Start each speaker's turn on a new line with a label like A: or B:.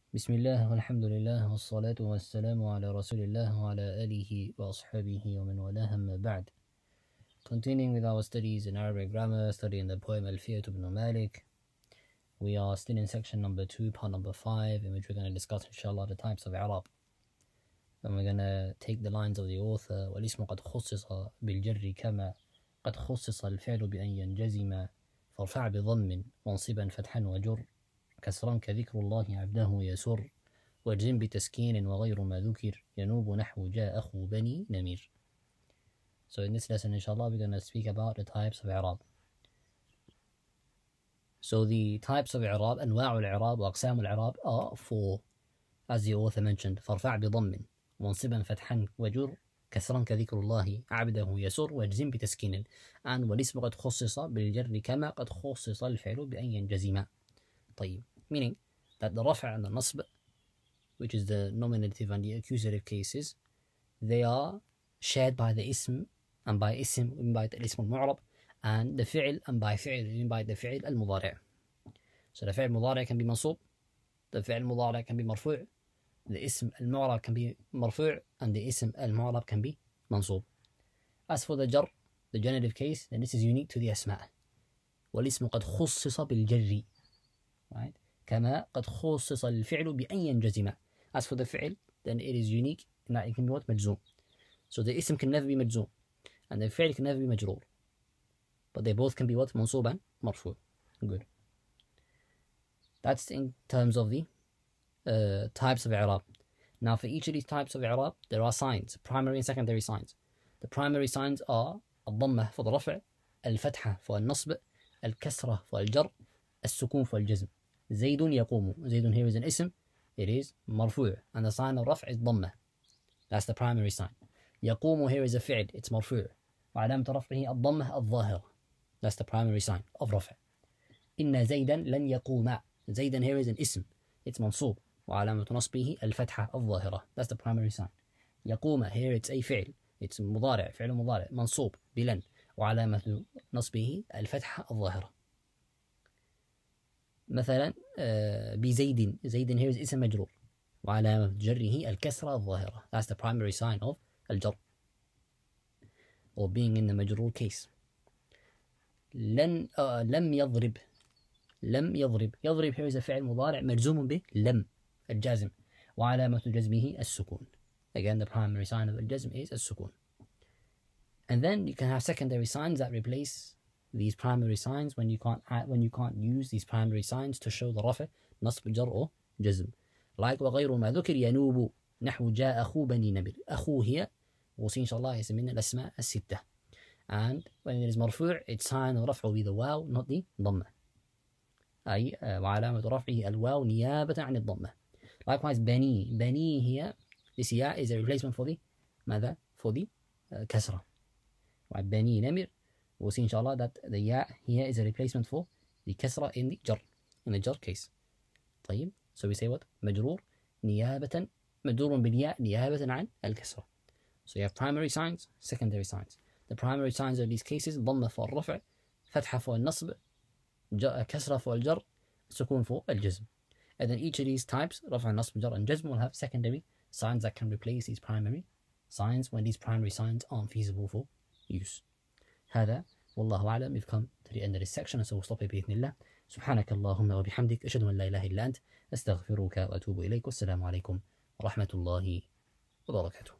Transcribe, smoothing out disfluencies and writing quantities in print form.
A: بسم الله والحمد لله والصلاة والسلام على رسول الله وعلى آله وأصحابه ومن والاه أما بعد. Continuing with our studies in Arabic grammar, studying the poem Alfiyat ibn Malik. We are still in section number 2, part number 5, in which we're going to discuss inshallah the types of I'rab. And we're going to take the lines of the author. والاسم قد خصص بالجر كما قد خصص الفعل بأن ينجزم فارفع بضم منصبا فتحا وجر كسرا كذكر الله عبده يسر واجزم بتسكين وغير ما ذكر ينوب نحو جاء أخو بني نمير. So in this lesson inshallah we're going to speak about the types of i'rab. So the types of i'rab, أنواع الإعراب وأقسام الإعراب are four, as the author mentioned. فارفع بضم منصبا فتحا وجر كسرا كذكر الله عبده يسر واجزم بتسكين and والاسم قد خصص بالجر كما قد خصص الفعل بأن ينجزم. طيب, meaning that the rafa' and the nasb, which is the nominative and the accusative cases, they are shared by the ism, and by ism we mean by the ism al-mu'rab, and the fi'l, and by fi'l we mean by the fi'l al-mudari'. So the fi'l al-mudari' can be mansub, the fi'l al-mudari' can be marfu', the ism al-mu'rab can be marfu', and the ism al-mu'rab can be mansub. As for the jar, the genitive case, then this is unique to the asma'. والاسم قد خصص بالجر, right? كما قد خصص الفعل بأن ينجزم. As for the fi'l, then it is unique in that it can be what? مجزوم. So the ism can never be مجزوم, and the fi'l can never be مجرور, but they both can be what? منصوب and مرفوع. Good. That's in terms of the types of i'rab. Now for each of these types of i'rab, there are signs, primary and secondary signs. The primary signs are الضمة for the رفع, الفتحة for النصب, الكسرة for الجر, السكون for الجزم. زيد يقوم. زيد here is an ism, it is مرفوع, and the sign of رفع is ضمة. That's the primary sign. يقوم here is a fi'l, it's مرفوع, وعلامة رفعه الضمة الظاهرة. That's the primary sign of رفع. إن زيدا لن يقوم. زيدا here is an ism, it's منصوب, وعلامة نصبه الفتحة الظاهرة. That's the primary sign. يقوم here it's a fi'l, it's مضارع, فعل مضارع منصوب بلن, وعلامة نصبه الفتحة الظاهرة. مثلا بزيد, زيد here is اسم مجرور, وعلامة جره الكسرة الظاهرة. That's the primary sign of الجر, or being in the مجرور case. لم يضرب. لم يضرب. يضرب here is a فعل مضارع مجزوم به لم الجازم, وعلامة جزمه السكون. Again, the primary sign of الجزم is السكون. And then you can have secondary signs that replace these primary signs when you can't use these primary signs to show the rafa, nasb, jar or jazm. Like وغير ما ذكر ينوب نحو جاء أخو بني نمير. أخو here we'll see inshallah is من الأسماء الستة. And when it is مرفوع, its sign of رفع will be the واو, not the ضمة. أي وعلامة رفعه الواو نيابة عن الضمة. Likewise بني. بني here, this ya is a replacement for the ماذا? For the كسرة. بني نمير, we'll see inshallah that the ya here is a replacement for the kasra in the jar case. طيب, so we say what? مجرور نيابة, مجرور بالياء نيابة عن الكسرة. So you have primary signs, secondary signs. The primary signs of these cases ضمة for الرفع, فتحة for النصب, كسرة for الجر, سكون for الجزم. And then each of these types, رفع, نصب, jar and jazm, will have secondary signs that can replace these primary signs when these primary signs aren't feasible for use. هذا والله أعلم. We've come to the end of this section, so we'll stop it بإذن الله. سبحانك اللهم وبحمدك أشهد أن لا إله إلا أنت أستغفرك وأتوب إليك. والسلام عليكم ورحمة الله وبركاته.